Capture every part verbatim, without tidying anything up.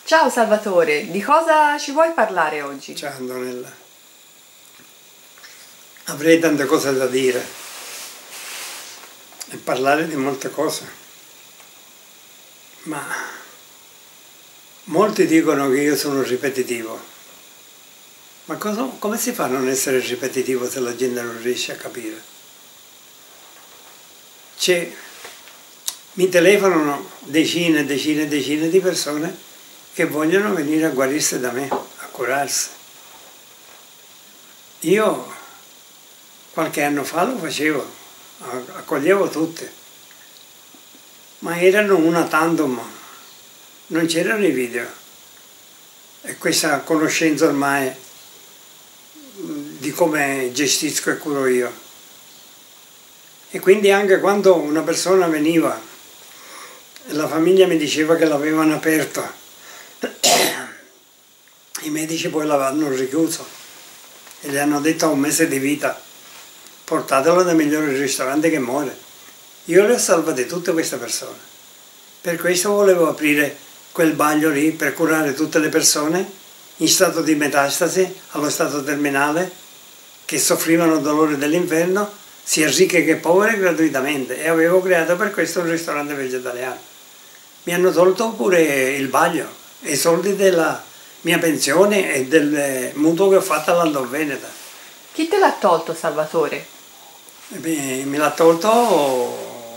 Ciao Salvatore, di cosa ci vuoi parlare oggi? Ciao Antonella. Avrei tante cose da dire e parlare di molte cose, ma molti dicono che io sono ripetitivo. Ma cosa, come si fa a non essere ripetitivo se la gente non riesce a capire? Cioè, mi telefonano decine e decine e decine di persone che vogliono venire a guarirsi da me, a curarsi. Io qualche anno fa lo facevo, accoglievo tutte, ma erano una tantum, non c'erano i video. E questa conoscenza ormai di come gestisco e curo io. E quindi anche quando una persona veniva e la famiglia mi diceva che l'avevano aperto, i medici poi l'hanno richiuso e gli hanno detto a un mese di vita: portatelo nel migliore ristorante che muore. Io le ho salvate tutte queste persone. Per questo volevo aprire quel bagno lì per curare tutte le persone in stato di metastasi, allo stato terminale, che soffrivano dolore dell'inferno, sia ricche che povere, gratuitamente. E avevo creato per questo un ristorante vegetariano. Mi hanno tolto pure il bagno e i soldi della mia pensione e del mutuo che ho fatto all'Andor Veneta. Chi te l'ha tolto, Salvatore? Me, me l'ha tolto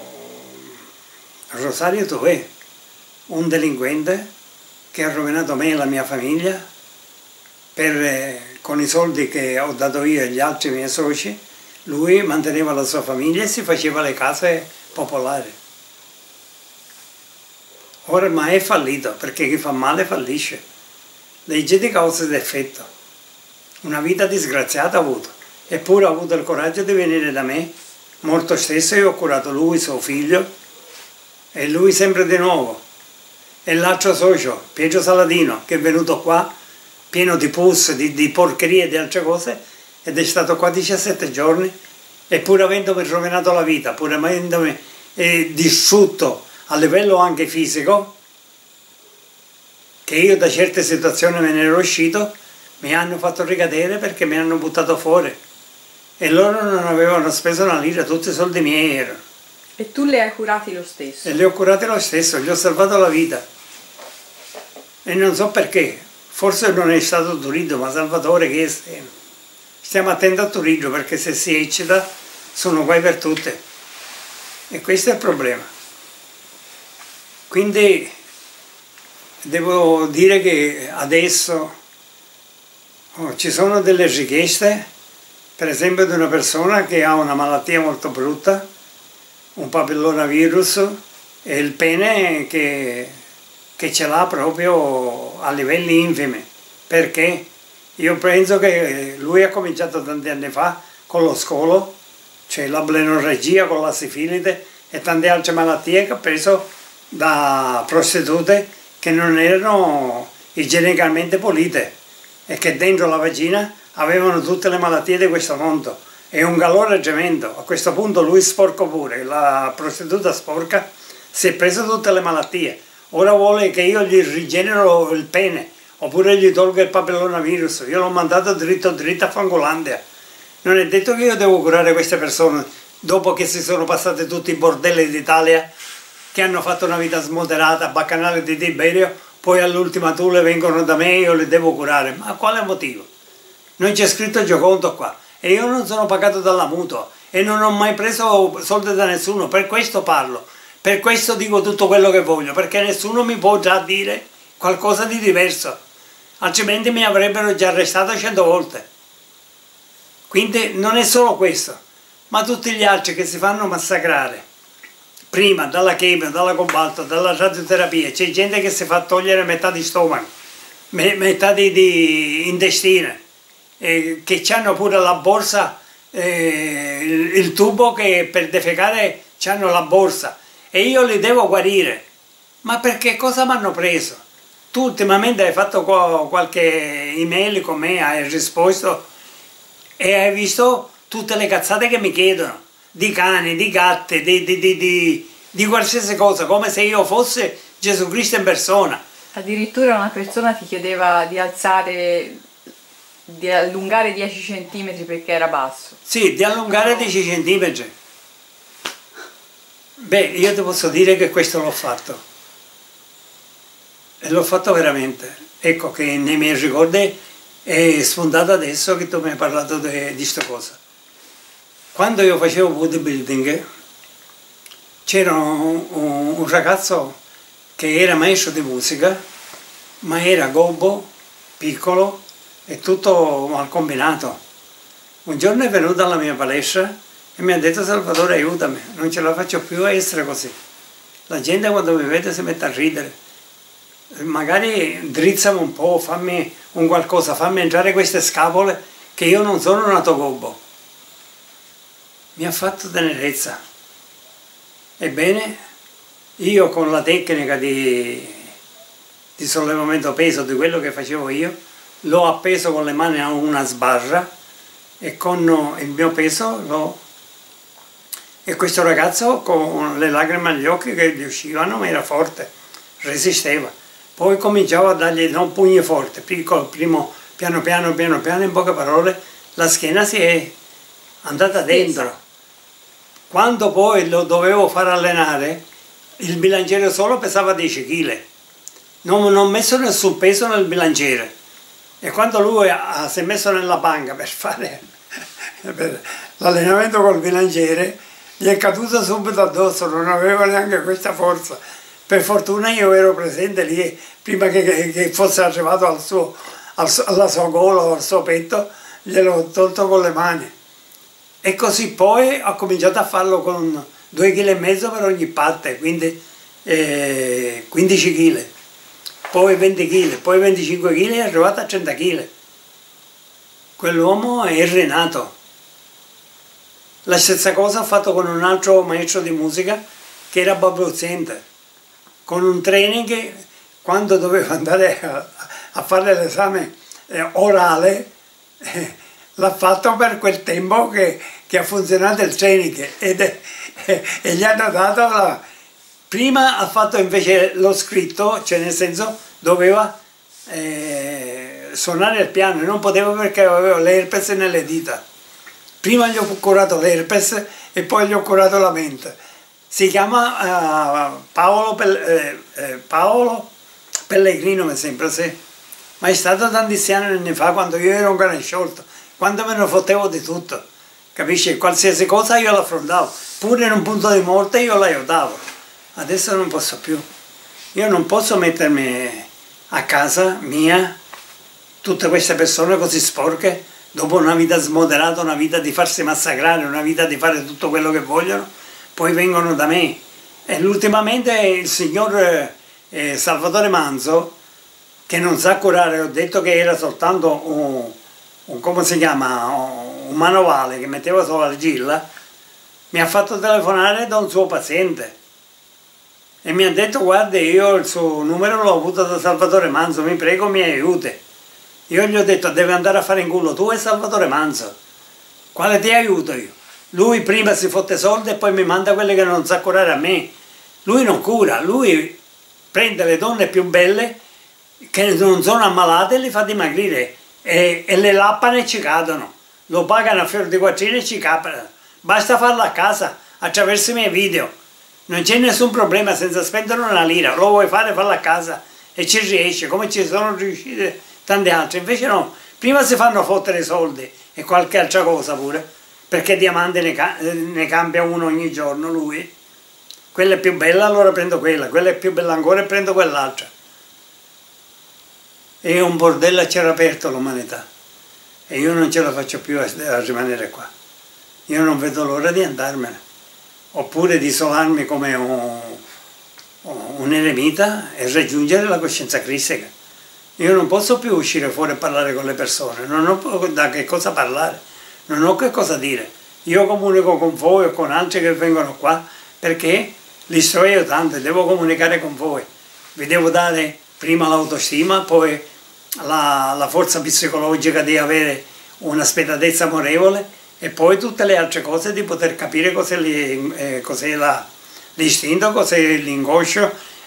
Rosario Tové, un delinquente che ha rovinato me e la mia famiglia per, con i soldi che ho dato io e gli altri miei soci. Lui manteneva la sua famiglia e si faceva le case popolari. Ormai è fallito, perché chi fa male fallisce. Legge di causa ed effetto. Una vita disgraziata ha avuto, eppure ha avuto il coraggio di venire da me. Molto stesso io ho curato lui, suo figlio, e lui sempre di nuovo. E l'altro socio, Pietro Saladino, che è venuto qua pieno di pus, di, di porcherie e di altre cose, ed è stato qua diciassette giorni, eppure avendomi rovinato la vita, pur avendomi eh, distrutto a livello anche fisico, che io da certe situazioni me ne ero uscito, mi hanno fatto ricadere perché mi hanno buttato fuori. E loro non avevano speso una lira, tutti i soldi miei erano. E tu li hai curati lo stesso? E li ho curati lo stesso, gli ho salvato la vita. E non so perché, forse non è stato Turiddu, ma Salvatore che è. Stiamo attenti a Turiddu, perché se si eccita sono guai per tutte. E questo è il problema. Quindi devo dire che adesso oh, ci sono delle richieste, per esempio di una persona che ha una malattia molto brutta, un papillomavirus, e il pene che, che ce l'ha proprio a livelli infimi. Perché? Io penso che lui ha cominciato tanti anni fa con lo scolo, cioè la blenorregia con la sifilide e tante altre malattie che ha preso da prostitute che non erano igienicamente pulite e che dentro la vagina avevano tutte le malattie di questo mondo e un calore tremendo. A questo punto lui sporco pure, la prostituta sporca si è presa tutte le malattie. Ora vuole che io gli rigenero il pene oppure gli tolgo il papillomavirus. Io l'ho mandato dritto dritto a Fangolandia. Non è detto che io devo curare queste persone dopo che si sono passate tutti i bordelli d'Italia, che hanno fatto una vita smoderata, baccanale di Tiberio, poi all'ultima Thule vengono da me e io li devo curare. Ma quale motivo? Non c'è scritto Gioconto qua e io non sono pagato dalla mutua e non ho mai preso soldi da nessuno, per questo parlo, per questo dico tutto quello che voglio, perché nessuno mi può già dire qualcosa di diverso, altrimenti mi avrebbero già arrestato cento volte. Quindi non è solo questo, ma tutti gli altri che si fanno massacrare. Prima dalla chemio, dalla cobalto, dalla radioterapia, c'è gente che si fa togliere metà di stomaco, metà di, di intestine, eh, che hanno pure la borsa, eh, il, il tubo che per defecare hanno la borsa e io li devo guarire. Ma perché cosa mi hanno preso? Tu ultimamente hai fatto qualche email con me, hai risposto e hai visto tutte le cazzate che mi chiedono. Di cani, di gatte, di, di, di, di, di qualsiasi cosa, come se io fossi Gesù Cristo in persona. Addirittura una persona ti chiedeva di alzare, di allungare dieci centimetri perché era basso. Sì, di allungare dieci centimetri. Beh, io ti posso dire che questo l'ho fatto. E l'ho fatto veramente. Ecco che nei miei ricordi è spuntato adesso che tu mi hai parlato di questa cosa. Quando io facevo bodybuilding c'era un, un, un ragazzo che era maestro di musica, ma era gobbo, piccolo e tutto mal combinato. Un giorno è venuto alla mia palestra e mi ha detto: Salvatore, aiutami, non ce la faccio più a essere così. La gente quando mi vede si mette a ridere. Magari drizzami un po', fammi un qualcosa, fammi entrare queste scapole che io non sono nato gobbo. Mi ha fatto tenerezza. Ebbene, io con la tecnica di, di sollevamento peso di quello che facevo io, l'ho appeso con le mani a una sbarra e con il mio peso l'ho... E questo ragazzo con le lacrime agli occhi che gli uscivano, ma era forte, resisteva. Poi cominciavo a dargli non pugni forti, piccolo, primo, piano piano, piano piano, in poche parole, la schiena si è andata dentro. Quando poi lo dovevo far allenare, il bilanciere solo pesava dieci chili. Non, non ho messo nessun peso nel bilanciere. E quando lui ha, si è messo nella banca per fare l'allenamento col bilanciere, gli è caduto subito addosso, non aveva neanche questa forza. Per fortuna io ero presente lì, prima che, che, che fosse arrivato al suo, al, alla sua gola o al suo petto, gliel'ho tolto con le mani. E così poi ho cominciato a farlo con due chili e mezzo per ogni parte, quindi eh, quindici chili, poi venti chili, poi venticinque chili e è arrivato a trenta chili. Quell'uomo è rinato. La stessa cosa ho fatto con un altro maestro di musica che era balbuziente, con un training che quando dovevo andare a, a fare l'esame eh, orale eh, l'ha fatto per quel tempo che, che ha funzionato il training ed è, e, e gli hanno dato la... Prima ha fatto invece lo scritto, cioè nel senso doveva eh, suonare il piano e non poteva perché avevo l'herpes nelle dita. Prima gli ho curato l'herpes e poi gli ho curato la mente. Si chiama uh, Paolo, Pel eh, Paolo Pellegrino, mi sembra, sì. Ma è stato tantissimi anni fa, quando io ero un cane sciolto, quando me ne fottevo di tutto, capisci? Qualsiasi cosa io l'affrontavo, pure in un punto di morte io l'aiutavo. Adesso non posso più. Io non posso mettermi a casa mia tutte queste persone così sporche, dopo una vita smoderata, una vita di farsi massacrare, una vita di fare tutto quello che vogliono, poi vengono da me. E ultimamente il signor eh, Salvatore Manzo, che non sa curare, ho detto che era soltanto un, un come si chiama, un manovale che metteva solo l'argilla, mi ha fatto telefonare da un suo paziente e mi ha detto: guarda, io il suo numero l'ho avuto da Salvatore Manzo, mi prego mi aiuti. Io gli ho detto: devi andare a fare in culo tu e Salvatore Manzo, quale ti aiuto io? Lui prima si fotte soldi e poi mi manda quelle che non sa curare a me. Lui non cura, lui prende le donne più belle che non sono ammalate e li fa dimagrire e, e le lappano e ci cadono, lo pagano a fior di quattrini e ci capano. Basta farlo a casa attraverso i miei video, non c'è nessun problema, senza spendere una lira. Lo vuoi fare, fallo a casa e ci riesce, come ci sono riuscite tante altre. Invece no, prima si fanno fottere i soldi e qualche altra cosa pure, perché diamante ne, ca ne cambia uno ogni giorno lui. Quella è più bella, allora prendo quella, quella è più bella ancora e prendo quell'altra. È un bordello a cielo aperto l'umanità e io non ce la faccio più a, a rimanere qua. Io non vedo l'ora di andarmene, oppure di isolarmi come un, un eremita e raggiungere la coscienza cristica. Io non posso più uscire fuori e parlare con le persone, non ho da che cosa parlare, non ho che cosa dire. Io comunico con voi o con altri che vengono qua perché li sto aiutando e devo comunicare con voi. Vi devo dare prima l'autostima, poi la, la forza psicologica di avere una spietatezza amorevole e poi tutte le altre cose di poter capire cos'è eh, cos l'istinto, cos'è l'ingoscio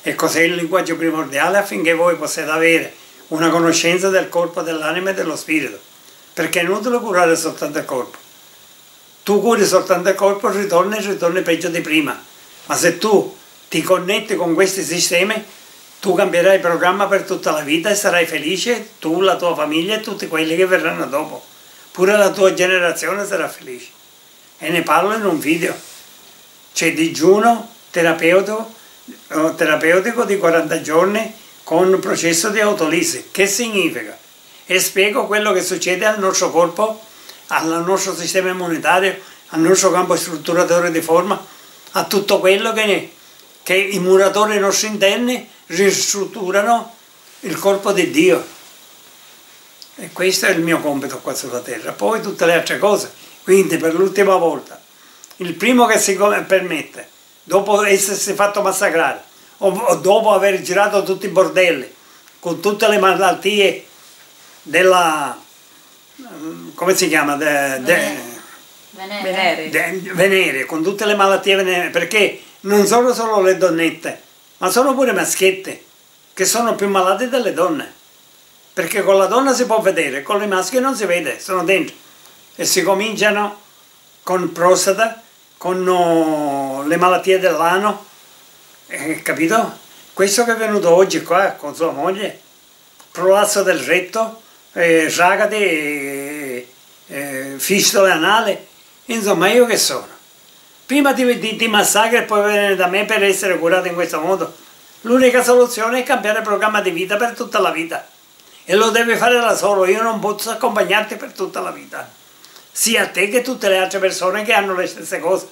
E cos'è il linguaggio primordiale affinché voi possiate avere una conoscenza del corpo, dell'anima e dello spirito. Perché è inutile curare soltanto il corpo. Tu curi soltanto il corpo, ritorni e ritorni peggio di prima. Ma se tu ti connetti con questi sistemi, tu cambierai il programma per tutta la vita e sarai felice, tu, la tua famiglia e tutti quelli che verranno dopo. Pure la tua generazione sarà felice. E ne parlo in un video. C'è digiuno terapeutico, terapeutico di quaranta giorni con un processo di autolisi. Che significa? E spiego quello che succede al nostro corpo, al nostro sistema immunitario, al nostro campo strutturatore di forma, a tutto quello che, che i muratori nostri interni ristrutturano il corpo di Dio. E questo è il mio compito qua sulla terra. Poi tutte le altre cose. Quindi per l'ultima volta, il primo che si permette, dopo essersi fatto massacrare, o, o dopo aver girato tutti i bordelli, con tutte le malattie della, come si chiama? De, de, Venere. De, venere, con tutte le malattie venere, perché non sono solo le donnette, ma sono pure maschiette, che sono più malate delle donne. Perché con la donna si può vedere, con i maschi non si vede, sono dentro. E si cominciano con prostata, con oh, le malattie dell'ano, eh, capito? Questo che è venuto oggi qua con sua moglie, prolasso del retto, eh, ragati, eh, eh, fistole anale, insomma io che sono? Prima ti, ti, ti massacri e poi venire da me per essere curato in questo modo. L'unica soluzione è cambiare il programma di vita per tutta la vita. E lo devi fare da solo, io non posso accompagnarti per tutta la vita. Sia te che tutte le altre persone che hanno le stesse cose.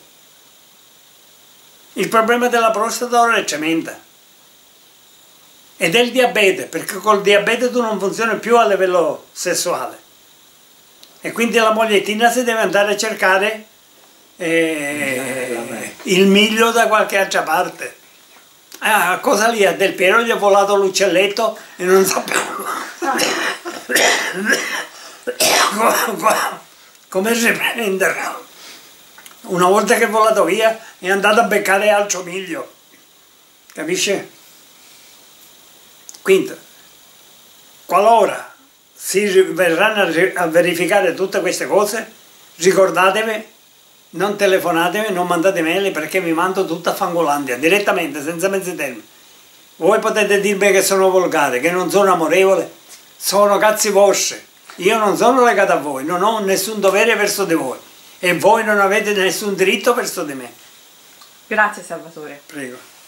Il problema della prostata ora è cementa. E del diabete, perché col diabete tu non funzioni più a livello sessuale. E quindi la mogliettina si deve andare a cercare eh, il miglio da qualche altra parte. Ah, cosa lì? A Del Piero gli è volato l'uccelletto e non sapevo come riprenderlo. Una volta che è volato via è andato a beccare altro miglio. Capisce? Quinto, qualora si verranno a verificare tutte queste cose, ricordatevi, non telefonatemi, non mandate mail perché vi mando tutta a Fangolandia, direttamente, senza mezzi termini. Voi potete dirmi che sono volgare, che non sono amorevole, sono cazzi vostri. Io non sono legato a voi, non ho nessun dovere verso di voi e voi non avete nessun diritto verso di me. Grazie Salvatore. Prego.